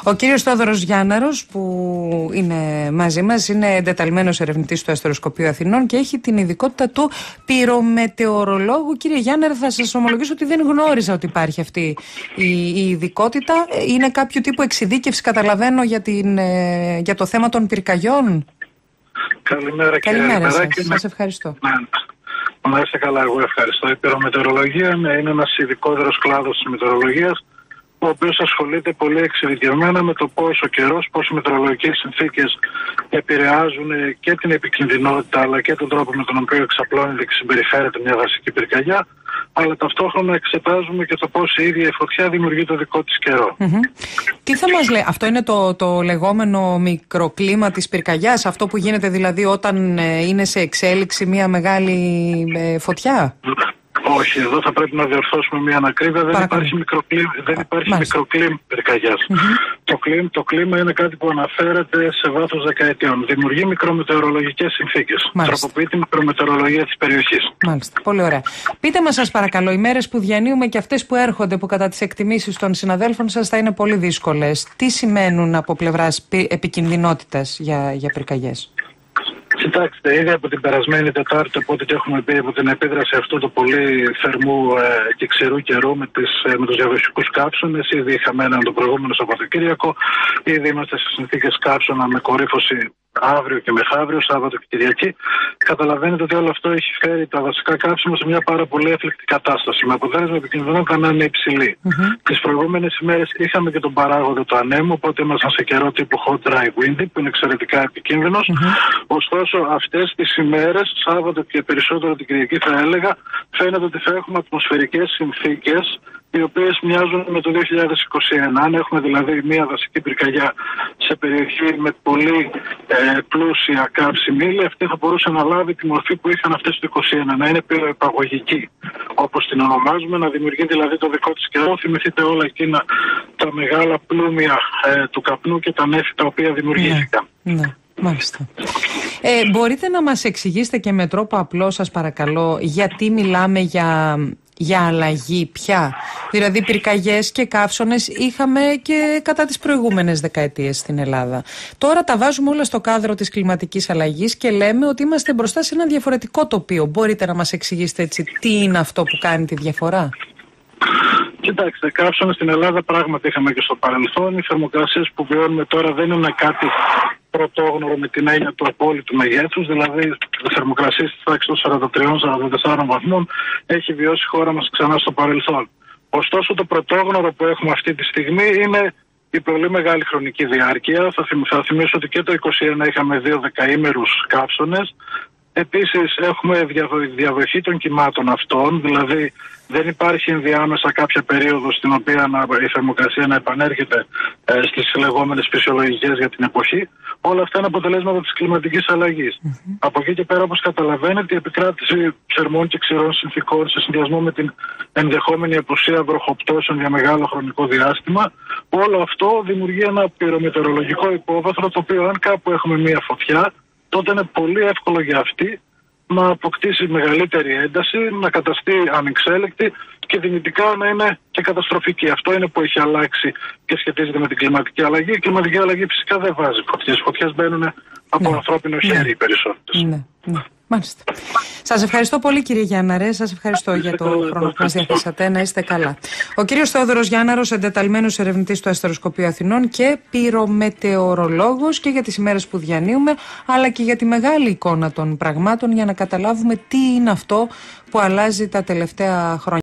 Ο κύριος Θόδωρος Γιάνναρος, που είναι μαζί μας, είναι εντεταλμένος ερευνητής του Αστεροσκοπείου Αθηνών και έχει την ειδικότητα του πυρομετεωρολόγου. Κύριε Γιάνναρο, θα σας ομολογήσω ότι δεν γνώριζα ότι υπάρχει αυτή η ειδικότητα. Είναι κάποιο τύπου εξειδίκευση, καταλαβαίνω, για το θέμα των πυρκαγιών. Καλημέρα σας. Σας ευχαριστώ. Να είστε καλά, εγώ ευχαριστώ. Η πυρομετεωρολογία είναι ένας ειδικότερος κλάδος της μετεωρολογίας, ο οποίος ασχολείται πολύ εξειδικευμένα με το πώς ο καιρός, πώς οι μετεωρολογικές συνθήκες επηρεάζουν και την επικινδυνότητα αλλά και τον τρόπο με τον οποίο εξαπλώνεται και συμπεριφέρεται μια δασική πυρκαγιά, αλλά ταυτόχρονα εξετάζουμε και το πώς η ίδια η φωτιά δημιουργεί το δικό της καιρό. Τι θα μας λέει, αυτό είναι το λεγόμενο μικροκλίμα της πυρκαγιάς, αυτό που γίνεται δηλαδή όταν είναι σε εξέλιξη μια μεγάλη φωτιά? Όχι, εδώ θα πρέπει να διορθώσουμε μια ανακρίβεια. Δεν υπάρχει μικροκλίμα πυρκαγιάς. Το κλίμα είναι κάτι που αναφέρεται σε βάθος δεκαετιών. Δημιουργεί μικρομετεωρολογικές συνθήκες. Τροποποιεί τη μικρομετεωρολογία της περιοχής. Μάλιστα. Πολύ ωραία. Πείτε μας, σας παρακαλώ, οι μέρες που διανύουμε και αυτές που έρχονται, που κατά τις εκτιμήσεις των συναδέλφων σας θα είναι πολύ δύσκολες, τι σημαίνουν από πλευράς επικινδυνότητας για πυρκαγιές? Κοιτάξτε, ήδη από την περασμένη Τετάρτη, οπότε και έχουμε πει από την επίδραση αυτού του πολύ θερμού και ξηρού καιρού με τους διαδοχικούς καύσωνες, ήδη είχαμε έναν το προηγούμενο Σαββατοκύριακο, ήδη είμαστε σε συνθήκες καύσωνα με κορύφωση αύριο και μεθαύριο, Σάββατο και Κυριακή. Καταλαβαίνετε ότι όλο αυτό έχει φέρει τα δασικά καύσιμα σε μια πάρα πολύ έφλεκτη κατάσταση, με αποτέλεσμα επικινδυνότητα να είναι υψηλή. Τις προηγούμενες ημέρες είχαμε και τον παράγοντα του ανέμου, οπότε ήμασταν σε καιρό τύπου hot dry windy, που είναι εξαιρετικά επικίνδυνος. Ωστόσο, αυτές τις ημέρες, Σάββατο και περισσότερο την Κυριακή, θα έλεγα, φαίνεται ότι θα έχουμε ατμοσφαιρικές συνθήκες οι οποίες μοιάζουν με το 2021. Αν έχουμε δηλαδή μια δασική πυρκαγιά σε περιοχή με πολύ πλούσια καύσιμη ύλη, αυτή θα μπορούσε να λάβει τη μορφή που είχαν αυτές το 2021, να είναι πυροεπαγωγική, όπως την ονομάζουμε, να δημιουργεί δηλαδή το δικό της καιρό. Θυμηθείτε όλα εκείνα τα μεγάλα πλούμια του καπνού και τα νέφη τα οποία δημιουργήθηκαν. Ναι. Μάλιστα. Μπορείτε να μας εξηγήσετε και με τρόπο απλό, σας παρακαλώ, γιατί μιλάμε για αλλαγή πια? Δηλαδή πυρκαγιές και καύσωνες είχαμε και κατά τις προηγούμενες δεκαετίες στην Ελλάδα. Τώρα τα βάζουμε όλα στο κάδρο της κλιματικής αλλαγής και λέμε ότι είμαστε μπροστά σε ένα διαφορετικό τοπίο. Μπορείτε να μας εξηγήσετε έτσι τι είναι αυτό που κάνει τη διαφορά? Κοιτάξτε, καύσωνες στην Ελλάδα πράγματι είχαμε και στο παρελθόν. Οι θερμοκρασίες που βιώνουμε τώρα δεν είναι κάτι πρωτόγνωρο με την έννοια του απόλυτου μεγέθους, δηλαδή θερμοκρασίες της τάξης των 43-44 βαθμών έχει βιώσει η χώρα μας ξανά στο παρελθόν. Ωστόσο, το πρωτόγνωρο που έχουμε αυτή τη στιγμή είναι η πολύ μεγάλη χρονική διάρκεια. Θα θυμίσω ότι και το 2021 είχαμε 2 δεκαήμερους καύσωνες. Επίσης έχουμε διαδοχή των κυμάτων αυτών, δηλαδή δεν υπάρχει ενδιάμεσα κάποια περίοδο στην οποία η θερμοκρασία να επανέρχεται στις λεγόμενες φυσιολογικές για την εποχή. Όλα αυτά είναι αποτελέσματα της κλιματικής αλλαγής. Από εκεί και πέρα, όπως καταλαβαίνετε, η επικράτηση θερμών και ξηρών συνθηκών σε συνδυασμό με την ενδεχόμενη απουσία βροχοπτώσεων για μεγάλο χρονικό διάστημα, όλο αυτό δημιουργεί ένα πυρομετεωρολογικό υπόβαθρο, το οποίο αν κάπου έχουμε μία φωτιά, τότε είναι πολύ εύκολο για αυτή να αποκτήσει μεγαλύτερη ένταση, να καταστεί ανεξέλεκτη και δυνητικά να είναι και καταστροφική. Αυτό είναι που έχει αλλάξει και σχετίζεται με την κλιματική αλλαγή. Η κλιματική αλλαγή φυσικά δεν βάζει φωτιές. Φωτιές μπαίνουν από ανθρώπινο χέρι οι περισσότερες. Ναι. Μάλιστα. Σας ευχαριστώ πολύ, κύριε Γιάνναρε. Σας ευχαριστώ για το χρόνο που μας διαθέσατε. Να είστε καλά. Ο κύριος Θόδωρος Γιάνναρος, εντεταλμένος ερευνητής του Αστεροσκοπείου Αθηνών και πυρομετεωρολόγος, και για τις ημέρες που διανύουμε, αλλά και για τη μεγάλη εικόνα των πραγμάτων, για να καταλάβουμε τι είναι αυτό που αλλάζει τα τελευταία χρόνια.